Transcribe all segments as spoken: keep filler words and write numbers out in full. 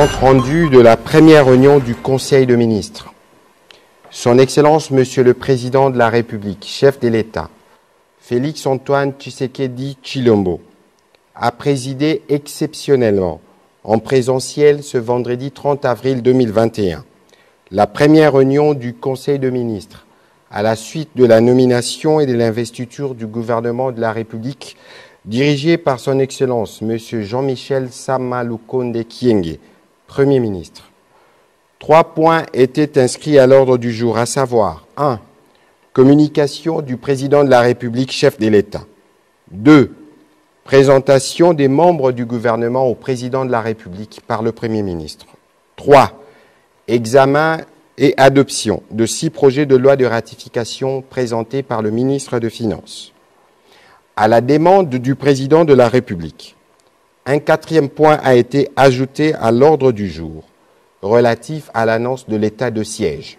Compte rendu de la première réunion du Conseil de ministres. Son Excellence, Monsieur le Président de la République, chef de l'État, Félix-Antoine Tshisekedi Tshilombo, a présidé exceptionnellement en présentiel ce vendredi trente avril deux mille vingt et un la première réunion du Conseil de ministres à la suite de la nomination et de l'investiture du gouvernement de la République dirigé par son Excellence M. Jean-Michel Sama Lukonde Kyenge, Premier ministre. Trois points étaient inscrits à l'ordre du jour, à savoir un. Communication du Président de la République, chef de l'État. deux. Présentation des membres du gouvernement au Président de la République par le Premier ministre. trois. Examen et adoption de six projets de loi de ratification présentés par le ministre des Finances. À la demande du Président de la République, un quatrième point a été ajouté à l'ordre du jour, relatif à l'annonce de l'état de siège.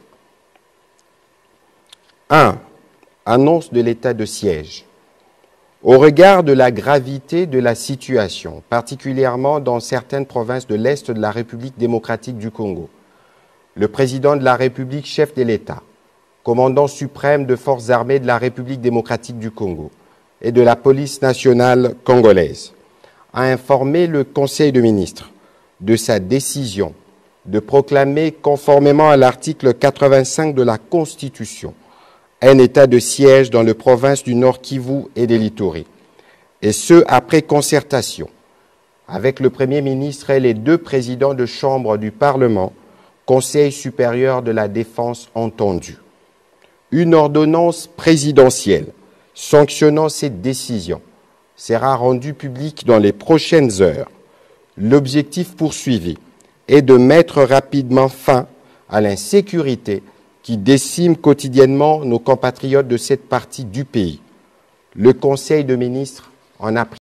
un. Annonce de l'état de siège. Au regard de la gravité de la situation, particulièrement dans certaines provinces de l'Est de la République démocratique du Congo, le Président de la République, chef de l'État, commandant suprême de forces armées de la République démocratique du Congo et de la police nationale congolaise, a informé le Conseil de ministres de sa décision de proclamer, conformément à l'article quatre-vingt-cinq de la Constitution, un état de siège dans les provinces du Nord Kivu et des Littoris, et ce, après concertation avec le Premier ministre et les deux présidents de chambre du Parlement, Conseil supérieur de la défense entendu. Une ordonnance présidentielle sanctionnant cette décision sera rendue publique dans les prochaines heures. L'objectif poursuivi est de mettre rapidement fin à l'insécurité qui décime quotidiennement nos compatriotes de cette partie du pays. Le Conseil de ministres en a pris